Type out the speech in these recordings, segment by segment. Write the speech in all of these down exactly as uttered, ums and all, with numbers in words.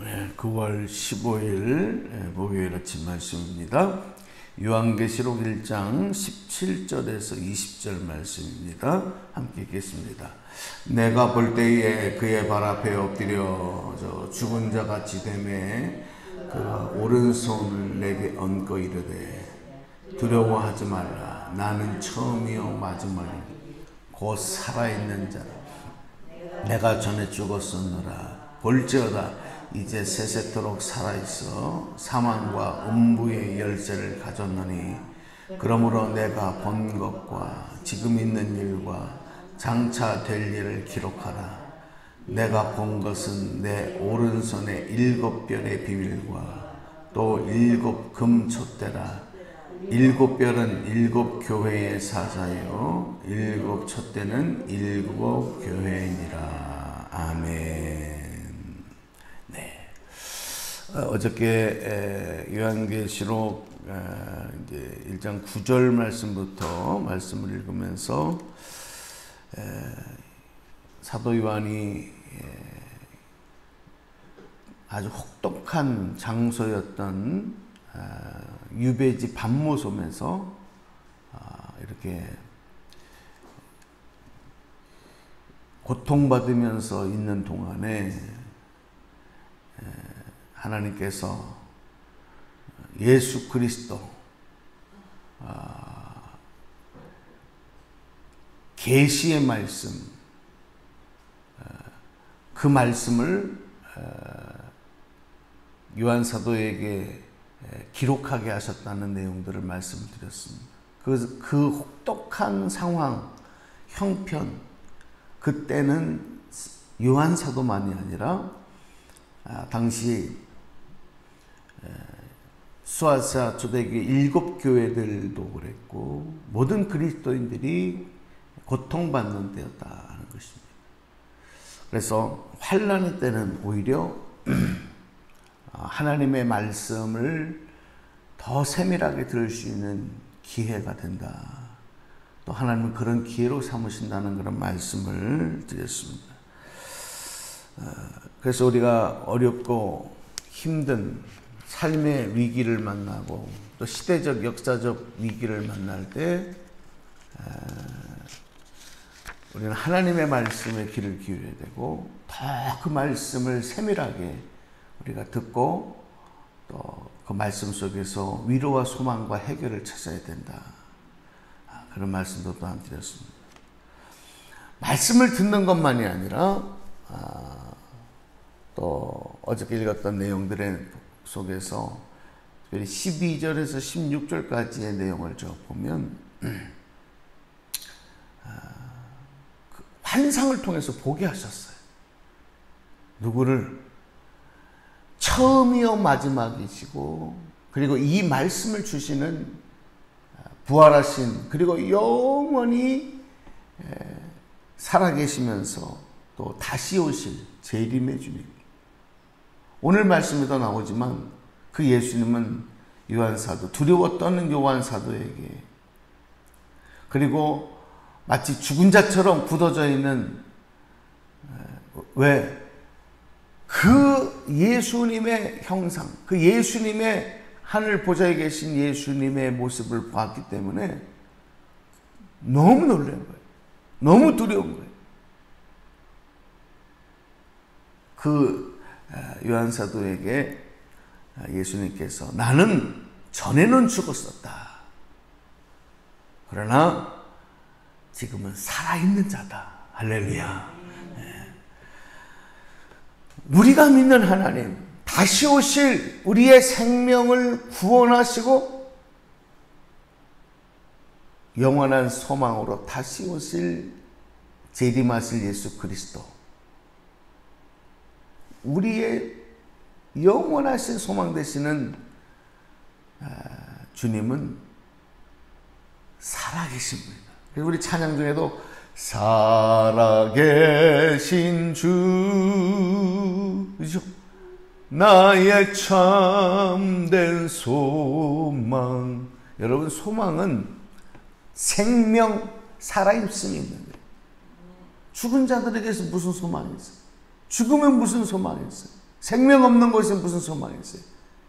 구월 십오일 목요일 아침 말씀입니다. 요한계시록 일 장 십칠 절에서 이십 절 말씀입니다. 함께 읽겠습니다. 내가 볼 때에 그의 발 앞에 엎드려 저 죽은 자 같이 되매 그가 오른손을 내게 얹고 이르되 두려워하지 말라. 나는 처음이요 마지막이니 곧 살아있는 자라. 내가 전에 죽었었노라. 볼지어다 이제 세세토록 살아있어 사망과 음부의 열쇠를 가졌노니 그러므로 내가 본 것과 지금 있는 일과 장차 될 일을 기록하라. 내가 본 것은 내 오른손에 일곱 별의 비밀과 또 일곱 금촛대라. 일곱 별은 일곱 교회의 사자요 일곱 촛대는 일곱 교회이니라. 아멘. 네. 어저께 요한계시록 이제 일 장 구 절 말씀부터 말씀을 읽으면서 사도 요한이 아주 혹독한 장소였던 유배지 반모섬에서 이렇게 고통받으면서 있는 동안에 하나님께서 예수 그리스도 계시의 말씀, 그 말씀을 요한 사도에게 기록하게 하셨다는 내용들을 말씀을 드렸습니다. 그, 그 혹독한 상황, 형편, 그때는 요한 사도만이 아니라 아, 당시 수아시아 초대교회 일곱 교회들도 그랬고 모든 그리스도인들이 고통받는 때였다는 것입니다. 그래서 환난의 때는 오히려 하나님의 말씀을 더 세밀하게 들을 수 있는 기회가 된다. 또 하나님은 그런 기회로 삼으신다는 그런 말씀을 드렸습니다. 그래서 우리가 어렵고 힘든 삶의 위기를 만나고 또 시대적 역사적 위기를 만날 때 우리는 하나님의 말씀에 귀를 기울여야 되고 더 그 말씀을 세밀하게 우리가 듣고 또 그 말씀 속에서 위로와 소망과 해결을 찾아야 된다. 그런 말씀도 또한 드렸습니다. 말씀을 듣는 것만이 아니라 또 어저께 읽었던 내용들의 속에서 특별히 십이 절에서 십육 절까지의 내용을 저 보면 환상을 통해서 보게 하셨어요. 누구를? 처음이요 마지막이시고 그리고 이 말씀을 주시는 부활하신 그리고 영원히 살아계시면서 또 다시 오실 재림의 주님. 오늘 말씀에도 나오지만 그 예수님은 요한사도, 두려워 떠는 요한사도에게 그리고 마치 죽은 자처럼 굳어져 있는 왜? 그 예수님의 형상, 그 예수님의 하늘 보좌에 계신 예수님의 모습을 봤기 때문에 너무 놀란 거예요. 너무 두려운 거예요. 그 요한사도에게 예수님께서 나는 전에는 죽었었다. 그러나 지금은 살아있는 자다. 할렐루야. 우리가 믿는 하나님, 다시 오실 우리의 생명을 구원하시고 영원한 소망으로 다시 오실 재림하실 예수 그리스도, 우리의 영원하신 소망 되시는 주님은 살아계십니다. 그래서 우리 찬양 중에도 살아계신 주, 그죠? 나의 참된 소망. 여러분, 소망은 생명, 살아있음이 있는 거예요. 죽은 자들에게서 무슨 소망이 있어요? 죽으면 무슨 소망이 있어요? 생명 없는 곳에 무슨 소망이 있어요?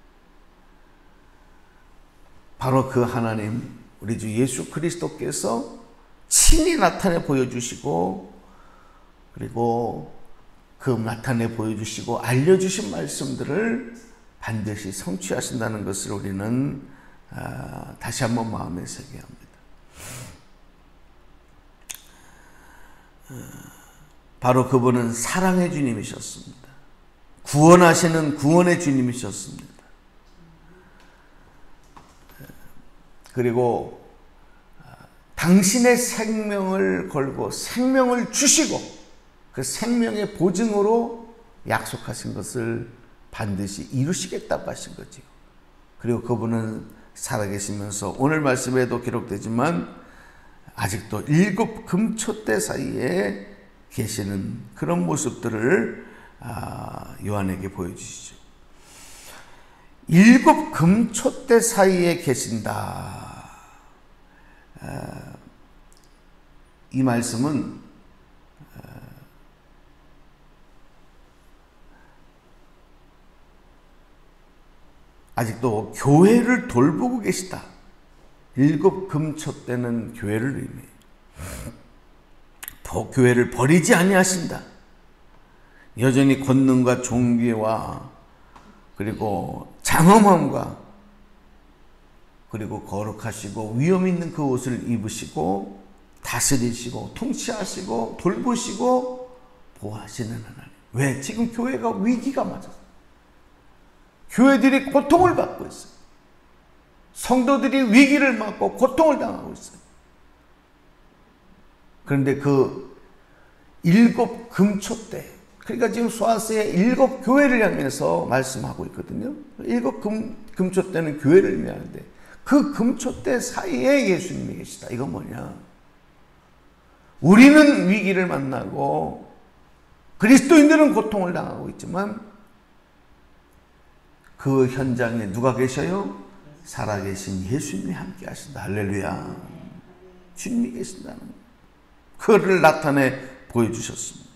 바로 그 하나님, 우리 주 예수 그리스도께서 친히 나타내 보여주시고, 그리고 그 나타내 보여주시고 알려주신 말씀들을 반드시 성취하신다는 것을 우리는 아, 다시 한번 마음에 새겨야 합니다. 바로 그분은 사랑의 주님이셨습니다. 구원하시는 구원의 주님이셨습니다. 그리고 당신의 생명을 걸고 생명을 주시고 그 생명의 보증으로 약속하신 것을 반드시 이루시겠다고 하신 거지요. 그리고 그분은 살아계시면서 오늘 말씀에도 기록되지만 아직도 일곱 금초대 사이에 계시는 그런 모습들을 요한에게 보여주시죠. 일곱 금초대 사이에 계신다. 이 말씀은 아직도 교회를 돌보고 계시다. 일곱 금초대는 교회를 의미해요. 교회를 버리지 아니하신다. 여전히 권능과 존귀와 그리고 장엄함과 그리고 거룩하시고 위엄 있는 그 옷을 입으시고 다스리시고 통치하시고 돌보시고 보호하시는 하나님. 왜? 지금 교회가 위기가 맞아서 교회들이 고통을 받고 있어요. 성도들이 위기를 맞고 고통을 당하고 있어요. 그런데 그 일곱 금초대, 그러니까 지금 소아스의 일곱 교회를 향해서 말씀하고 있거든요. 일곱 금, 금초대는 교회를 의미하는데 그 금초대 사이에 예수님이 계시다. 이건 뭐냐? 우리는 위기를 만나고 그리스도인들은 고통을 당하고 있지만 그 현장에 누가 계셔요? 살아계신 예수님이 함께 하신다. 할렐루야. 주님이 계신다는 거예요. 그를 나타내 보여주셨습니다.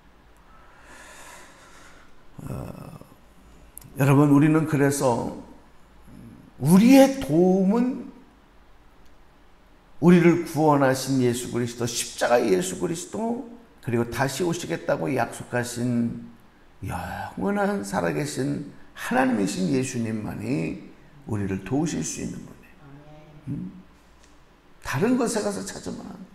어, 여러분, 우리는 그래서 우리의 도움은 우리를 구원하신 예수 그리스도, 십자가의 예수 그리스도, 그리고 다시 오시겠다고 약속하신 영원한 살아계신 하나님이신 예수님만이 우리를 도우실 수 있는 분이에요. 음? 다른 것에 가서 찾으면 안 돼요.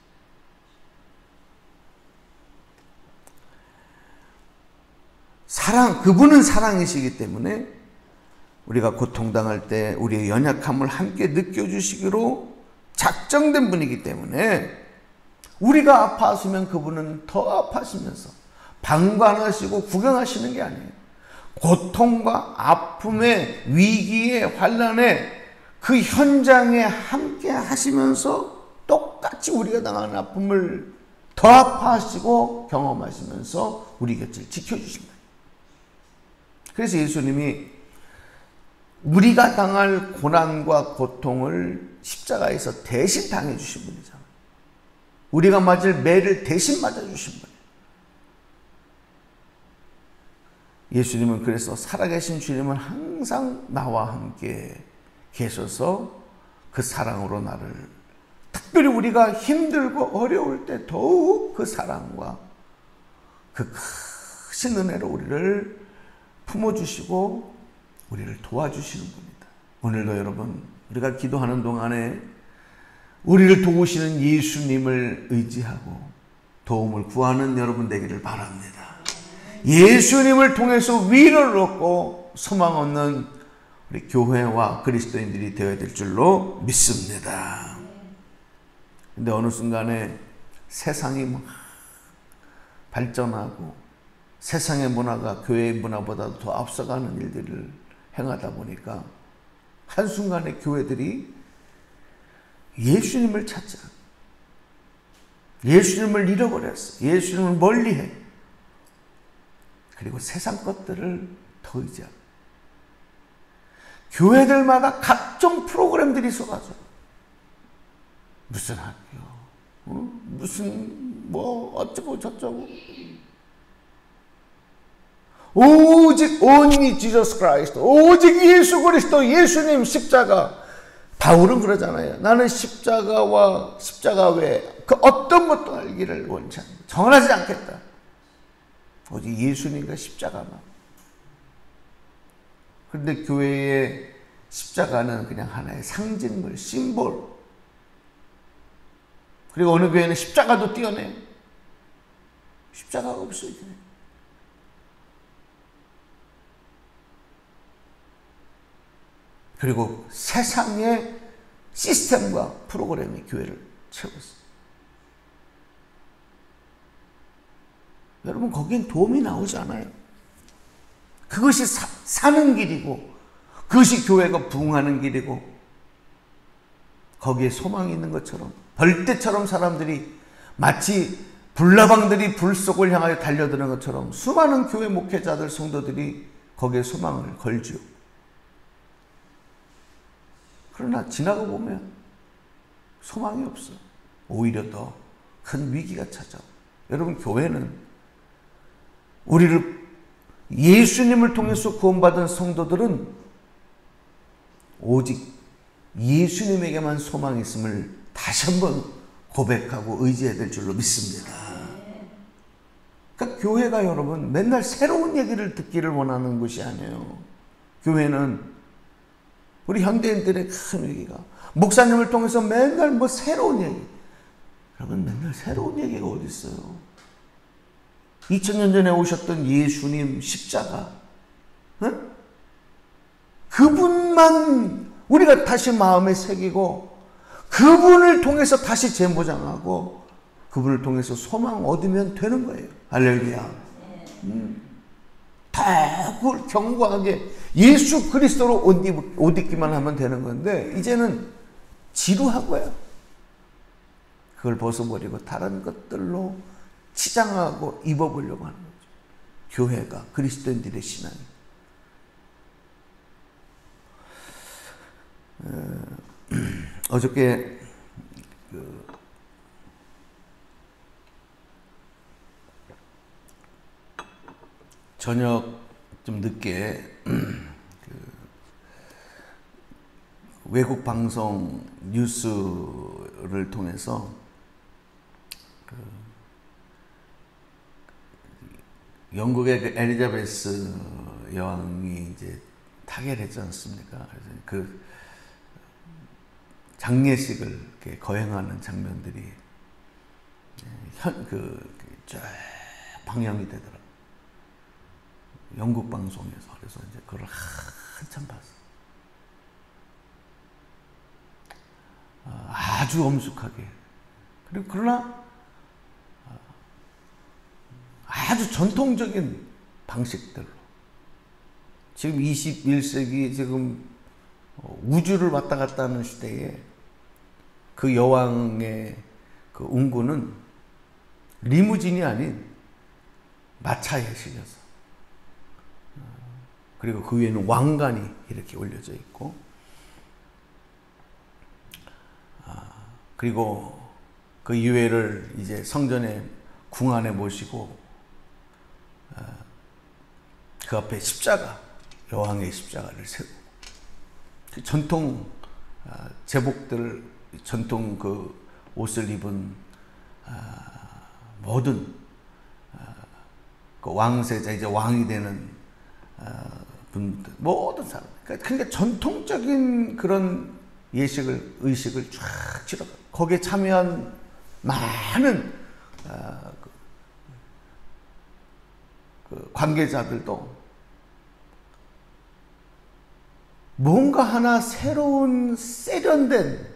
사랑, 그분은 사랑이시기 때문에 우리가 고통당할 때 우리의 연약함을 함께 느껴주시기로 작정된 분이기 때문에 우리가 아파하시면 그분은 더 아파하시면서 방관하시고 구경하시는 게 아니에요. 고통과 아픔의 위기의 환난의 그 현장에 함께 하시면서 똑같이 우리가 당하는 아픔을 더 아파하시고 경험하시면서 우리 곁을 지켜주신다. 그래서 예수님이 우리가 당할 고난과 고통을 십자가에서 대신 당해주신 분이잖아요. 우리가 맞을 매를 대신 맞아주신 분이에요. 예수님은 그래서 살아계신 주님은 항상 나와 함께 계셔서 그 사랑으로 나를, 특별히 우리가 힘들고 어려울 때 더욱 그 사랑과 그 크신 은혜로 우리를 품어주시고 우리를 도와주시는 분이다. 오늘도 여러분, 우리가 기도하는 동안에 우리를 도우시는 예수님을 의지하고 도움을 구하는 여러분 되기를 바랍니다. 예수님을 통해서 위로를 얻고 소망 얻는 우리 교회와 그리스도인들이 되어야 될 줄로 믿습니다. 근데 어느 순간에 세상이 막 발전하고 세상의 문화가 교회의 문화보다 더 앞서가는 일들을 행하다 보니까 한순간에 교회들이 예수님을 찾자, 예수님을 잃어버렸어. 예수님을 멀리해. 그리고 세상 것들을 더 의지하고 교회들마다 각종 프로그램들이 쏟아져. 무슨 학교, 어? 무슨 뭐 어쩌고 저쩌고. 오직 only Jesus Christ, 오직 예수 그리스도, 예수님 십자가. 바울은 그러잖아요. 나는 십자가와 십자가 외에 그 어떤 것도 알기를 원치 않는다. 정하지 않겠다. 오직 예수님과 십자가만. 그런데 교회의 십자가는 그냥 하나의 상징물, 심볼. 그리고 어느 교회는 십자가도 띄어내요. 십자가가 없어요. 그리고 세상의 시스템과 프로그램이 교회를 채웠어요. 여러분, 거기엔 도움이 나오지 않아요. 그것이 사, 사는 길이고, 그것이 교회가 부흥하는 길이고, 거기에 소망이 있는 것처럼, 벌떼처럼 사람들이 마치 불나방들이 불 속을 향하여 달려드는 것처럼 수많은 교회 목회자들, 성도들이 거기에 소망을 걸죠. 그러나 지나가 보면 소망이 없어. 오히려 더 큰 위기가 찾아와. 여러분, 교회는 우리를, 예수님을 통해서 구원받은 성도들은 오직 예수님에게만 소망이 있음을 다시 한번 고백하고 의지해야 될 줄로 믿습니다. 그러니까 교회가 여러분 맨날 새로운 얘기를 듣기를 원하는 것이 아니에요. 교회는 우리 현대인들의 큰 위기가 목사님을 통해서 맨날 뭐 새로운 얘기. 여러분, 맨날 새로운 얘기가 어디 있어요? 이천 년 전에 오셨던 예수님 십자가, 응? 그분만 우리가 다시 마음에 새기고 그분을 통해서 다시 재무장하고 그분을 통해서 소망 얻으면 되는 거예요. 할렐루야. 음. 다 그걸 견고하게 예수 그리스도로 옷, 입, 옷 입기만 하면 되는 건데 이제는 지루하고요. 그걸 벗어버리고 다른 것들로 치장하고 입어보려고 하는 거죠. 교회가, 그리스도인들의 신앙이. 어, 어저께 그 저녁 좀 늦게 그 외국 방송 뉴스를 통해서 그 영국의 그 엘리자베스 여왕이 이제 타결했지 않습니까? 그래서 그 장례식을 이렇게 거행하는 장면들이 현, 그, 쫙 방영이 되더라고요. 영국 방송에서. 그래서 이제 그걸 한참 봤어요. 아주 엄숙하게. 그리고 그러나 아주 전통적인 방식들로. 지금 이십일 세기 지금 우주를 왔다 갔다 하는 시대에 그 여왕의 그 운구는 리무진이 아닌 마차에 실려서, 그리고 그 위에는 왕관이 이렇게 올려져 있고, 그리고 그 이외를 이제 성전의 궁 안에 모시고 그 앞에 십자가, 여왕의 십자가를 세우고, 그 전통 제복들, 전통 그 옷을 입은 모든 그 왕세자, 이제 왕이 되는 분들, 모든 사람, 그러니까 전통적인 그런 예식을, 의식을 쫙 치러, 거기에 참여한 많은 어, 그, 그 관계자들도 뭔가 하나 새로운 세련된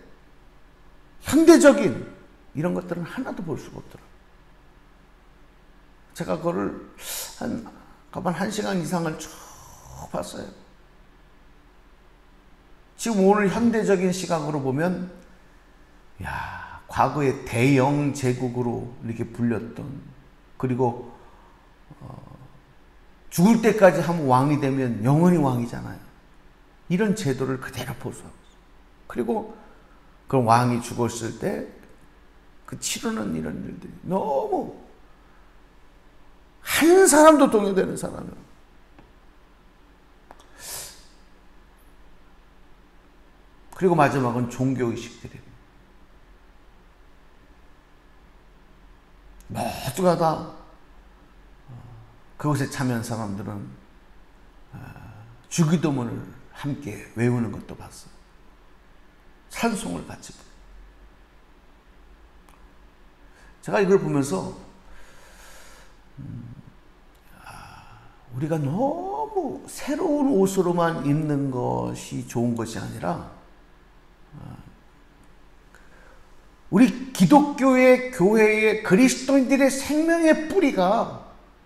현대적인 이런 것들은 하나도 볼 수가 없더라고요. 제가 그거를 한, 가만 한 시간 이상을 쭉 봤어요. 지금 오늘 현대적인 시각으로 보면, 야, 과거의 대영 제국으로 이렇게 불렸던, 그리고 어, 죽을 때까지 한번 왕이 되면 영원히 왕이잖아요. 이런 제도를 그대로 보수하고 있어요. 그리고 그 왕이 죽었을 때 그 치르는 이런 일들이 너무 한 사람도 동요되는 사람은 그리고 마지막은 종교의식들입니다. 모두가 다 그것에 참여한 사람들은 주기도문을 함께 외우는 것도 봤어요. 찬송을 같이 부르고. 제가 이걸 보면서 음, 아, 우리가 너무 새로운 옷으로만 입는 것이 좋은 것이 아니라 아, 우리 기독교의 교회의 그리스도인들의 생명의 뿌리가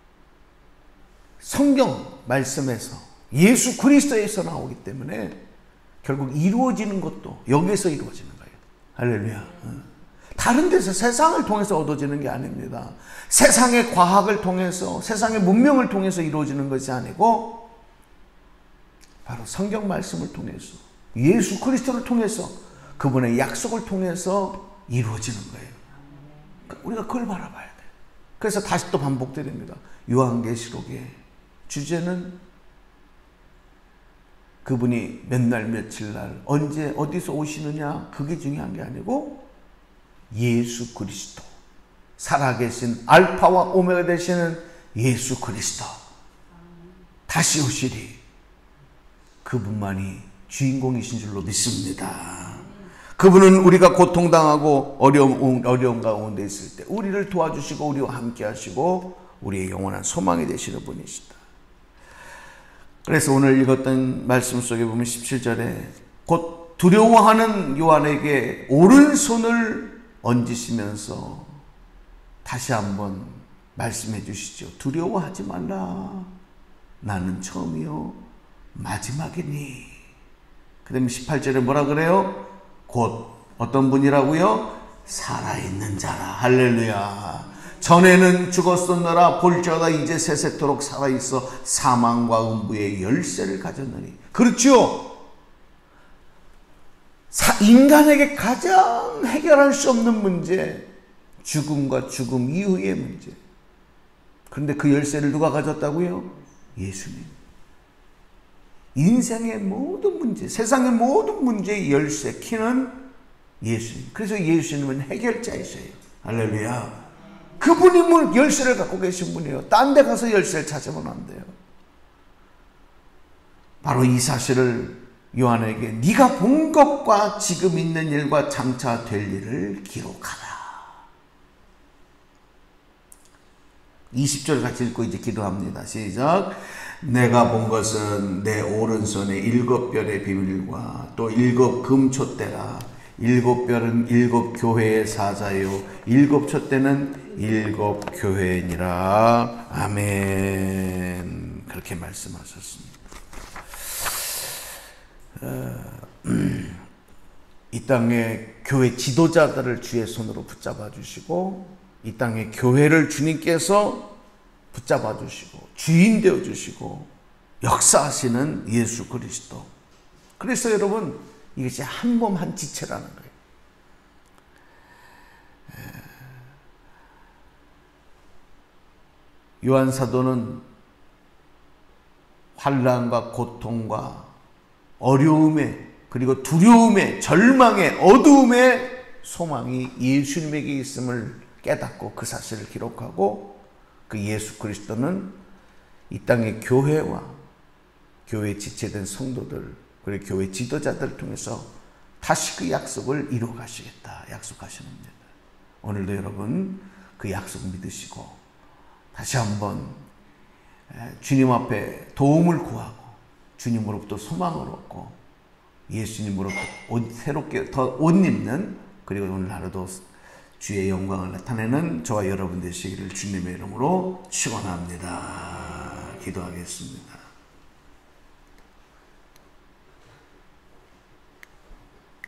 성경 말씀에서 예수 그리스도에서 나오기 때문에 결국 이루어지는 것도 여기에서 이루어지는 거예요. 할렐루야. 다른 데서 세상을 통해서 얻어지는 게 아닙니다. 세상의 과학을 통해서, 세상의 문명을 통해서 이루어지는 것이 아니고 바로 성경 말씀을 통해서, 예수 그리스도를 통해서, 그분의 약속을 통해서 이루어지는 거예요. 우리가 그걸 바라봐야 돼요. 그래서 다시 또 반복드립니다. 요한계시록의 주제는 그분이 몇 날 며칠 날 언제 어디서 오시느냐 그게 중요한 게 아니고 예수 그리스도, 살아계신 알파와 오메가 되시는 예수 그리스도 다시 오시리, 그분만이 주인공이신 줄로 믿습니다. 그분은 우리가 고통당하고 어려움, 어려움 가운데 있을 때 우리를 도와주시고 우리와 함께 하시고 우리의 영원한 소망이 되시는 분이시다. 그래서 오늘 읽었던 말씀 속에 보면 십칠 절에 곧 두려워하는 요한에게 오른손을 얹으시면서 다시 한번 말씀해 주시죠. 두려워하지 말라. 나는 처음이요 마지막이니. 그 다음에 십팔 절에 뭐라 그래요? 곧 어떤 분이라고요? 살아있는 자라. 할렐루야. 전에는 죽었었느라 볼지어다 이제 세세토록 살아있어 사망과 음부의 열쇠를 가졌느니. 그렇죠. 인간에게 가장 해결할 수 없는 문제, 죽음과 죽음 이후의 문제. 그런데 그 열쇠를 누가 가졌다고요? 예수님. 인생의 모든 문제, 세상의 모든 문제의 열쇠, 키는 예수님. 그래서 예수님은 해결자이세요. 할렐루야. 그분이 뭘 열쇠를 갖고 계신 분이에요. 딴 데 가서 열쇠를 찾으면 안 돼요. 바로 이 사실을 요한에게 네가 본 것과 지금 있는 일과 장차 될 일을 기록하라. 이십 절 같이 읽고 이제 기도합니다. 시작. 내가 본 것은 내 오른손에 일곱 별의 비밀과 또 일곱 금촛대라. 일곱 별은 일곱 교회의 사자요 일곱 촛대는 일곱 교회니라. 아멘. 그렇게 말씀하셨습니다. 어, 이 땅의 교회 지도자들을 주의 손으로 붙잡아 주시고 이 땅의 교회를 주님께서 붙잡아 주시고 주인 되어 주시고 역사하시는 예수 그리스도. 그래서 여러분 이것이 한 몸 한 지체라는 거예요. 요한 사도는 환난과 고통과 어려움에 그리고 두려움에 절망에 어두움에 소망이 예수님에게 있음을 깨닫고 그 사실을 기록하고 그 예수 그리스도는 이 땅의 교회와 교회에 지체된 성도들 그리고 교회 지도자들을 통해서 다시 그 약속을 이루어 가시겠다 약속하시는 겁니다. 오늘도 여러분 그 약속 믿으시고 다시 한번 주님 앞에 도움을 구하고 주님으로부터 소망을 얻고 예수님으로부터 옷, 새롭게 더 옷 입는 그리고 오늘 하루도 주의 영광을 나타내는 저와 여러분 되시기를 주님의 이름으로 축원합니다. 기도하겠습니다.